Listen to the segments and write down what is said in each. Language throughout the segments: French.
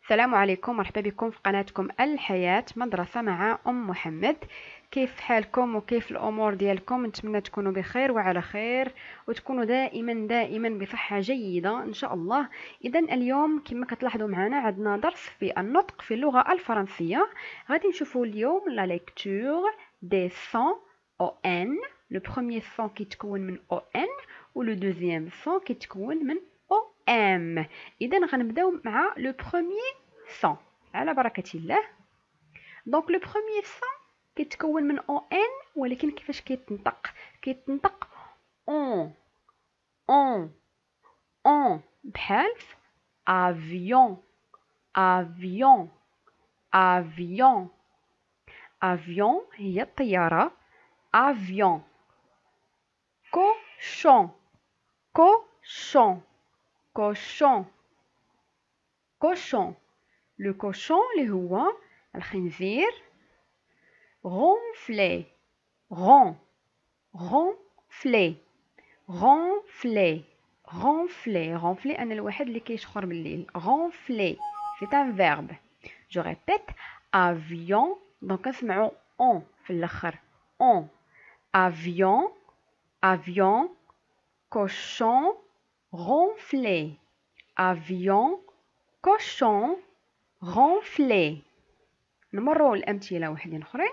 السلام عليكم، مرحبا بكم في قناتكم الحياة مدرسة مع أم محمد. كيف حالكم وكيف الأمور ديالكم؟ نتمنى تكونوا بخير وعلى خير وتكونوا دائما بصحة جيدة إن شاء الله. إذا اليوم كما كتلاحظوا معنا عندنا درس في النطق في اللغة الفرنسية. غادي نشوفوا اليوم لا ليكتور دي سون او ان. لو بروميير سون كيتكون من او ان ولو دوزيام سون كيتكون من او ام. اذا غنبداو مع لو بروميير سون على بركة الله. دونك لو بروميير سون كيتكون من او ان، ولكن كيفاش كيتنطق اون اون اون، بحال افيون افيون افيون. افيون هي الطيارة، افيون. كوشون كوشون كوشون كوشون. لو كوشون اللي هو الخنزير. غونفلي غونفلي غونفلي غونفلي أنا الواحد اللي كيشخر بالليل. غونفلي سي ان فيرب. جو ريبيت افيون. دونك كنسمعو اون في الاخر. اون افيون افيون cochon ronflé avion cochon ronflé. نمروا الأمثلة وحدين أخرين.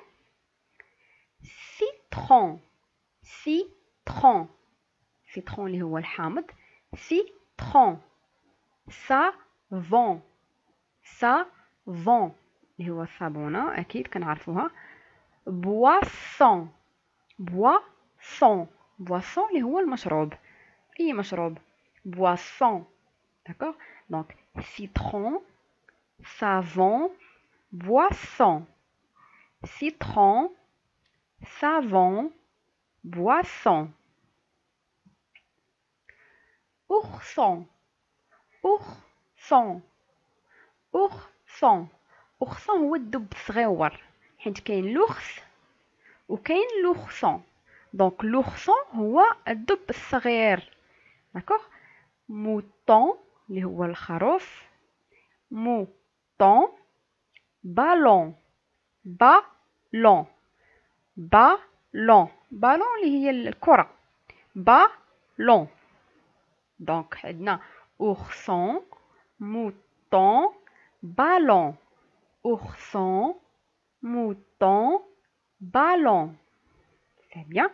citron citron citron اللي هو الحامض. citron savon savon اللي هو الصابونة أكيد كنعرفوها. boisson boisson boisson اللي هو المشروب، أي مشروب. boisson. D'accord? Donc citron, savon, boisson. Citron, savon, boisson. Ourson ourson ourson. ourson هو الدب الصغيور، حيت كاين لوخس وكاين لوخسون. دونك لوخسون هو الدب الصغير. داكوغ. موطون اللي هو الخروف. موطون. بالون بالون بالون بالون اللي هي الكرة. بالون. دونك عندنا ourson mouton ballon. ourson mouton ballon. C'est bien.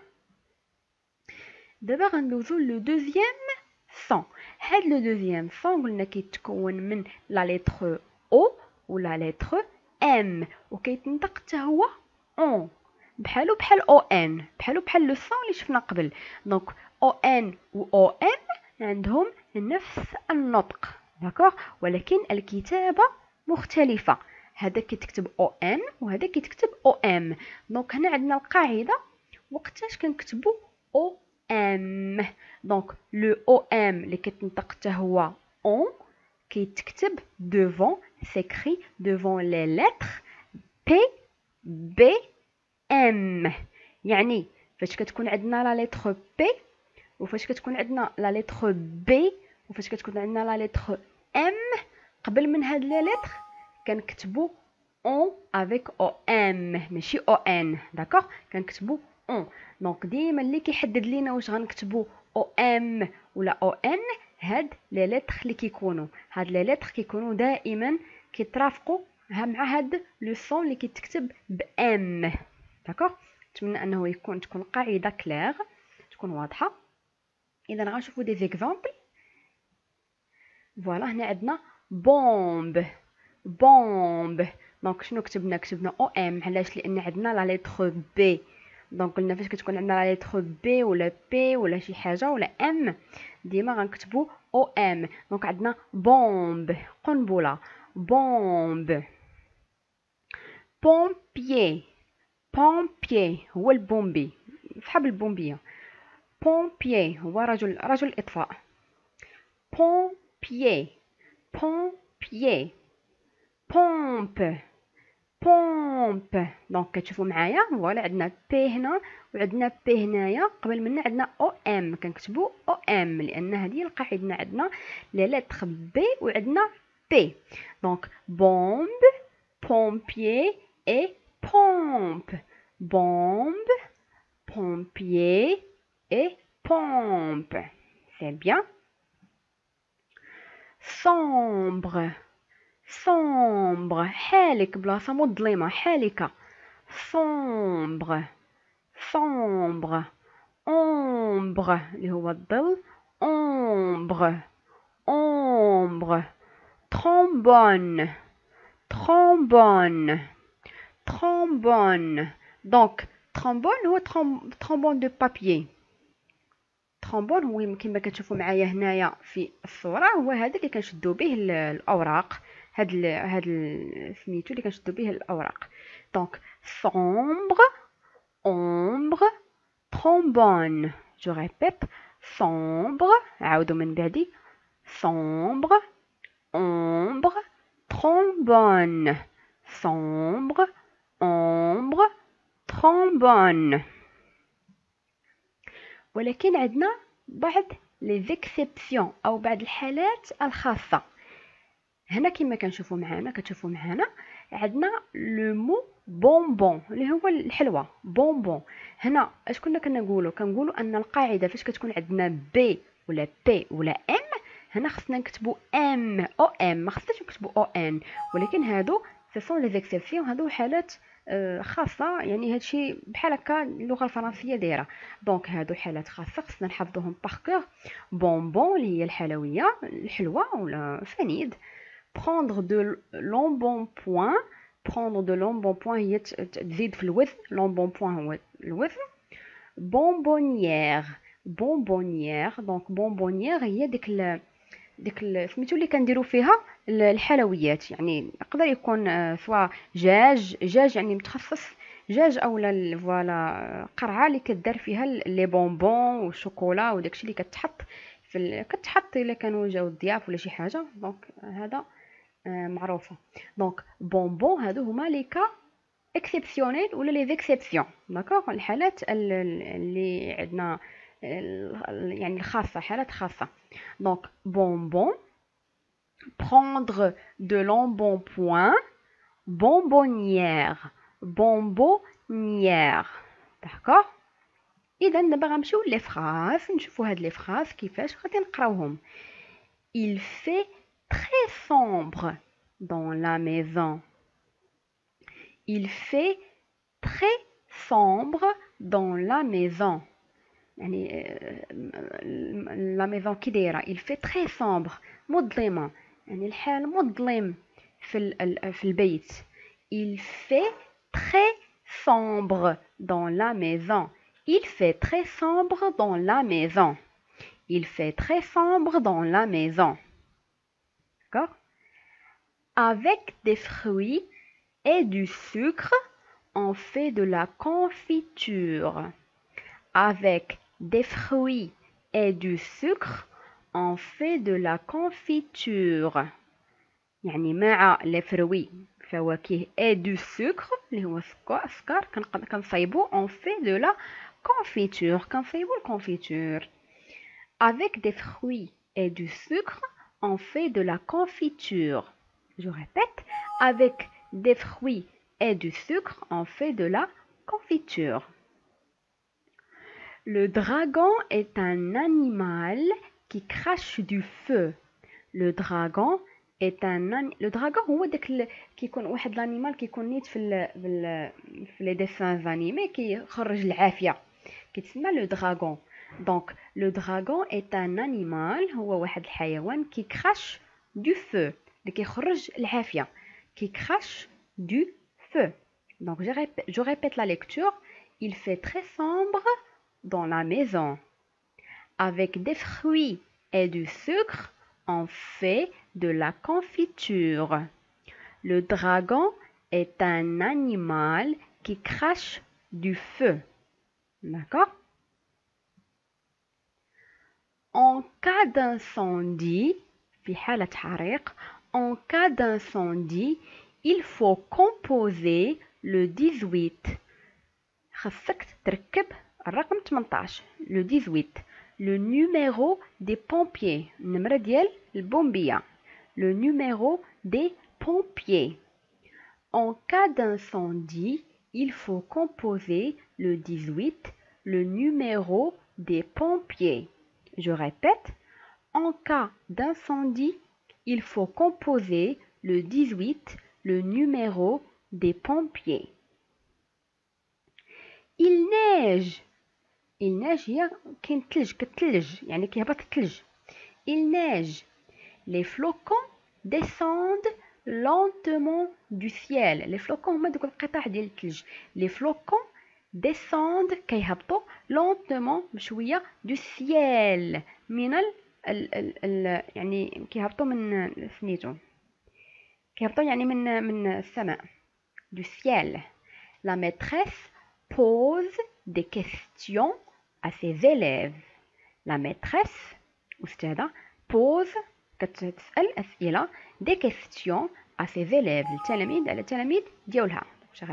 دابا غندوزو لو دوزيام سون. هاد لو دوزيام سون قلنا كيتكون من لا لتر او ولا لتر ام، وكيتنطق حتى هو اون، بحالو بحال او ان، بحالو بحال لو سون اللي شفنا قبل. دونك او ان و او ام عندهم نفس النطق، داكوغ، ولكن الكتابة مختلفة. هذا كيتكتب او ان وهذا كيتكتب او ام. دونك هنا عندنا القاعدة وقتاش كنكتبو او ام. دونك لو او ام اللي كيتنطق حتى هو اون كيتكتب devant, s'écrit devant les lettres P, B, M. يعني فاش كتكون عندنا لا لتر P وفاش كتكون عندنا لا لتر B وفاش كتكون عندنا لا لتر M، قبل من هاد لي لتر كنكتبو on avec OM ماشي ON. داكوغ، كنكتبو on. دونك ديما اللي كيحدد لينا واش غنكتبو OM ولا ON هاد لي لتر اللي كيكونوا، هاد لي لتر كيكونوا دائما كيترافقوا مع هاد لو سون اللي كيتكتب بام. داكوغ. نتمنى انه تكون قاعده كلير، تكون واضحه. اذا غنشوفوا دي زيكزامبل. فوالا هنا عندنا بومب بومب. دونك شنو كتبنا او ام. علاش؟ لان عندنا لا لتر بي. دونك قلنا فاش كتكون عندنا لا لتر بي ولا بي ولا شي حاجه ولا ام ديما غنكتبوا او ام. دونك عندنا بومب قنبله. بومب. بومبيي بومبيي هو البومبي، صحاب البومبيه. بومبيي هو رجل اطفاء. بومبيي بومبيي. بومب بومب. دونك كتشوفوا معايا فوالا عندنا بي هنا وعندنا بي هنايا، قبل منا عندنا او ام كنكتبوا او ام، لان هذه القاعده عندنا لي لتر بي وعندنا P. Donc, bombe, pompier et pompe. Bombe, pompier et pompe. C'est bien. Sombre, sombre. حالك بلاصة مظلمة. حالك. sombre, sombre. ombre اللي هو الظل. ombre, ombre. trombone, trombone, trombone. Donc, trombone هو trombone de papier. trombone هو كما كتشوفوا معايا هنايا في الصورة، هو هذا اللي كنشدو به الأوراق. هاد سميتو اللي كنشدو به الأوراق. دونك sombre, ombre, trombone. جو ريبيت. sombre عاودو من بعدي. sombre, ombre, trombone. sombre, ombre, trombone. ولكن عندنا بعض لي زيكسيبسيون او بعض الحالات الخاصه. هنا كما كتشوفوا معنا عندنا لو مو بونبون اللي هو الحلوى. بونبون هنا اش كنا كنقولوا ان القاعده فاش كتكون عندنا بي ولا بي ولا ام، هنا خصنا نكتبوا ام او ام، ما خصناش نكتبوا او ان. ولكن هادو سون لي زيكسيبسيون، هادو حالات خاصه، يعني هادشي بحال هكا اللغه الفرنسيه دايره. دونك هادو حالات خاصه خصنا نحفظوهم باغ. بونبون اللي هي الحلويه الحلوه ولا فنيد. prendre de l'embonpoint. prendre de l'embonpoint هي تزيد في الوزن. l'embonpoint هو الوزن. bonbonnière, bonbonnière. دونك bonbonnière هي ديك سميتو اللي كنديروا فيها الحلويات، يعني يقدر يكون سواء دجاج يعني متخصص دجاج، اولا فوالا قرعه اللي كدار فيها لي بونبون والشوكولا وداكشي اللي كتحط الا كانوا جاو الضياف ولا شي حاجه. دونك هذا معروفه. دونك بونبون هادو هما لي كا اكسبسيونيل ولا لي زيكسيبسيون. داكوغ الحالات اللي عندنا يعني الخاصه، حالات خاصه. دونك bonbon, prendre de l'embonpoint, bonbonnière, bonbonnière. D'accord. إذا دابا غنمشيو لي فراز، نشوفوا هاد لي فراز كيفاش غادي نقراوهم. Il fait très sombre dans la maison. Il fait très sombre dans la maison. يعني لا ميزون كي دايره. il fait très sombre مظلمه، يعني الحال مظلم في البيت. il fait très sombre dans la maison. il fait très sombre dans la maison. il fait très sombre dans la maison. D'accord. avec des fruits et du sucre on fait de la confiture. avec des fruits et du sucre on fait de la confiture. يعني مع لي فروي فواكه et du sucre اللي هو السكر كنصايبو on fait de la confiture. كنصايبو الكونفيتور. avec des fruits et du sucre on fait de la confiture. je répète. avec des fruits et du sucre on fait de la confiture. Le dragon est un animal qui crache du feu. Le dragon est le dragon هو داك كيكون واحد الانيمال كيكون نيت في لي ديسان انيمي كيخرج العافيه، كيتسمى لو دراغون. دونك لو دراغون est un animal هو واحد الحيوان كي crache du feu اللي كيخرج العافيه. كي crache du feu. Donc je répète la lecture. Il fait très sombre dans la maison. Avec des fruits et du sucre, on fait de la confiture. Le dragon est un animal qui crache du feu. D'accord? En cas d'incendie, في حالة حريق, en cas d'incendie, il faut composer le 18. خاصك تركب الرقم 18. le 18. le numéro des pompiers. النمرة ديال البومبية. le numéro des pompiers. En cas d'incendie, il faut composer le 18, le numéro des pompiers. Je répète, en cas d'incendie, il faut composer le 18, le numéro des pompiers. Il neige. Il neige هي كاين تلج كتلج يعني كيهبط التلج. Il neige. Les flocons descendent lentement du ciel. Les flocons هما دوك القطع ديال التلج. Les flocons descendent كيهبطوا lentement بشويه du ciel من يعني كيهبطوا من سميتو كيهبطوا يعني من السماء du ciel. La maîtresse pose des questions à ses élèves. La maîtresse أستاذة pose كتسأل أسئلة des questions à ses élèves التلاميذ على التلاميذ ديالها.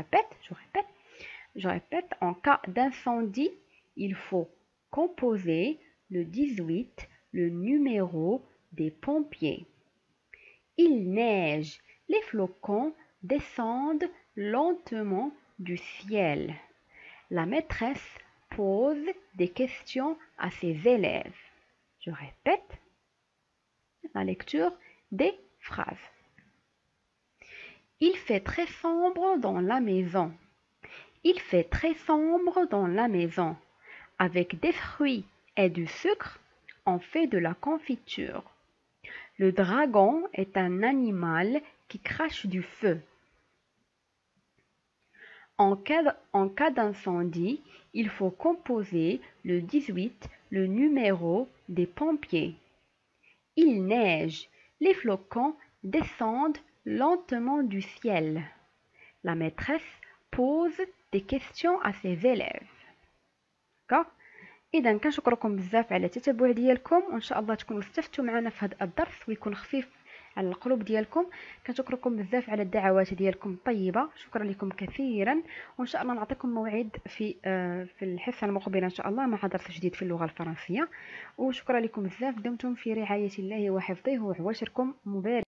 Je répète, en cas d'incendie, il faut composer le 18, le numéro des pompiers. Il neige, les flocons descendent lentement du ciel. La maîtresse pose des questions à ses élèves. Je répète la lecture des phrases. Il fait très sombre dans la maison. Il fait très sombre dans la maison. Avec des fruits et du sucre, on fait de la confiture. Le dragon est un animal qui crache du feu. En cas d'incendie, il faut composer le 18, le numéro des pompiers. Il neige, les flocons descendent lentement du ciel. La maîtresse pose des questions à ses élèves. اذا كنشكركم بزاف على التتبع ديالكم وان شاء الله تكونوا استفدتوا معنا في هذا الدرس ويكون خفيف على القلوب ديالكم. كنشكركم بزاف على الدعوات ديالكم الطيبه. شكرا لكم كثيرا وان شاء الله نعطيكم موعد في الحصه المقبله ان شاء الله مع درس جديد في اللغه الفرنسيه. وشكرا لكم بزاف. دمتم في رعايه الله وحفظه وعواشركم مبارك.